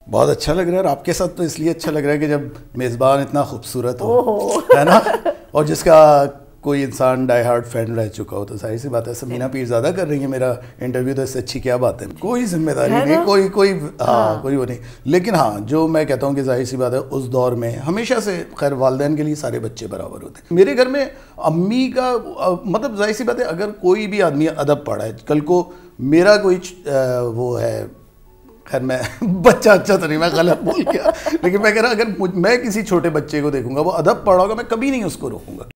बहुत अच्छा लग रहा है, और आपके साथ तो इसलिए अच्छा लग रहा है कि जब मेज़बान इतना खूबसूरत हो, है ना, और जिसका कोई इंसान डाई हार्ड फैन रह चुका हो, तो जाहिर सी बात है समीना पीरज़ादा कर रही है मेरा इंटरव्यू, तो इससे अच्छी क्या बात है। कोई जिम्मेदारी नहीं, कोई वो नहीं। लेकिन हाँ, जो मैं कहता हूँ कि जाहिर सी बात है उस दौर में हमेशा से, खैर वालिदैन के लिए सारे बच्चे बराबर होते हैं। मेरे घर में अम्मी का मतलब जाहिर सी बात है, अगर कोई भी आदमी अदब पढ़ा है, कल को मेरा कोई वो है, खैर मैं बच्चा अच्छा तो नहीं, मैं गलत बोल गया, लेकिन मैं कह रहा अगर मैं किसी छोटे बच्चे को देखूंगा वो अदब पढ़ा होगा, मैं कभी नहीं उसको रोकूंगा।